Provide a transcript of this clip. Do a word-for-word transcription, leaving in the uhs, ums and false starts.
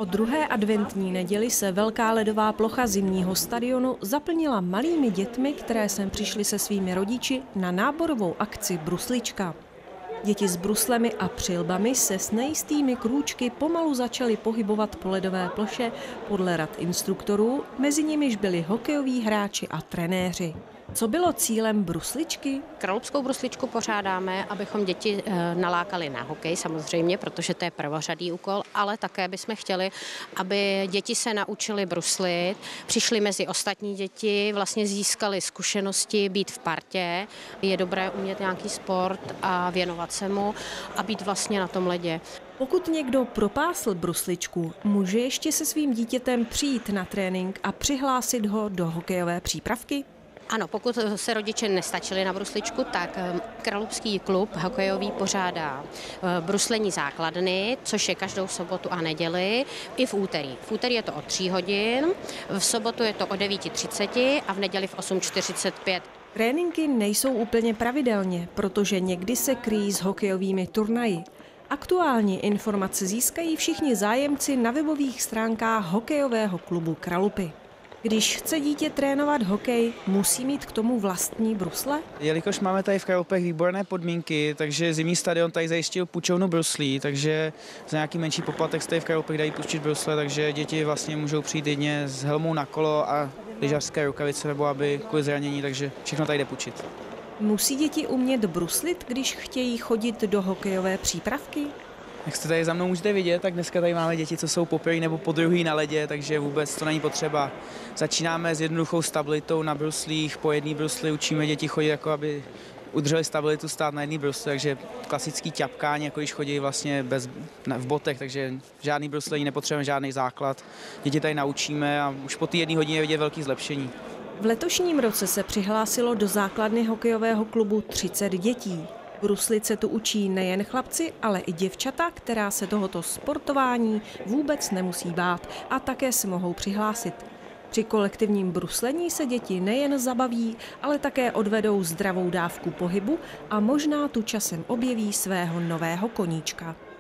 O druhé adventní neděli se velká ledová plocha zimního stadionu zaplnila malými dětmi, které sem přišly se svými rodiči na náborovou akci Bruslička. Děti s bruslemi a přilbami se s nejistými krůčky pomalu začaly pohybovat po ledové ploše podle rad instruktorů, mezi nimiž byli hokejoví hráči a trenéři. Co bylo cílem brusličky? Kralupskou brusličku pořádáme, abychom děti nalákali na hokej samozřejmě, protože to je prvořadý úkol, ale také bychom chtěli, aby děti se naučily bruslit, přišly mezi ostatní děti, vlastně získali zkušenosti, být v partě. Je dobré umět nějaký sport a věnovat se mu a být vlastně na tom ledě. Pokud někdo propásl brusličku, může ještě se svým dítětem přijít na trénink a přihlásit ho do hokejové přípravky? Ano, pokud se rodiče nestačili na brusličku, tak Kralupský klub hokejový pořádá bruslení základny, což je každou sobotu a neděli, i v úterý. V úterý je to od tří hodin, v sobotu je to o devět třicet a v neděli v osm čtyřicet pět. Tréninky nejsou úplně pravidelně, protože někdy se kryjí s hokejovými turnaji. Aktuální informace získají všichni zájemci na webových stránkách hokejového klubu Kralupy. Když chce dítě trénovat hokej, musí mít k tomu vlastní brusle? Jelikož máme tady v Kralupech výborné podmínky, takže zimní stadion tady zajistil půjčovnu bruslí, takže za nějaký menší poplatek tady v Kralupech dají půjčit brusle, takže děti vlastně můžou přijít jedně s helmou na kolo a lyžařské rukavice, nebo aby kvůli zranění, takže všechno tady jde půjčit. Musí děti umět bruslit, když chtějí chodit do hokejové přípravky? Jak jste tady za mnou můžete vidět, tak dneska tady máme děti, co jsou poprvé nebo podruhé na ledě, takže vůbec to není potřeba. Začínáme s jednoduchou stabilitou na bruslích, po jedné brusli učíme děti chodit, jako aby udrželi stabilitu, stát na jedné brusli, takže klasický ťapkání, jako když chodí vlastně bez, ne, v botech, takže žádný bruslení, nepotřebujeme žádný základ. Děti tady naučíme a už po té jedné hodině vidět velké zlepšení. V letošním roce se přihlásilo do základny hokejového klubu třicet dětí. Bruslit se tu učí nejen chlapci, ale i děvčata, která se tohoto sportování vůbec nemusí bát a také se mohou přihlásit. Při kolektivním bruslení se děti nejen zabaví, ale také odvedou zdravou dávku pohybu a možná tu časem objeví svého nového koníčka.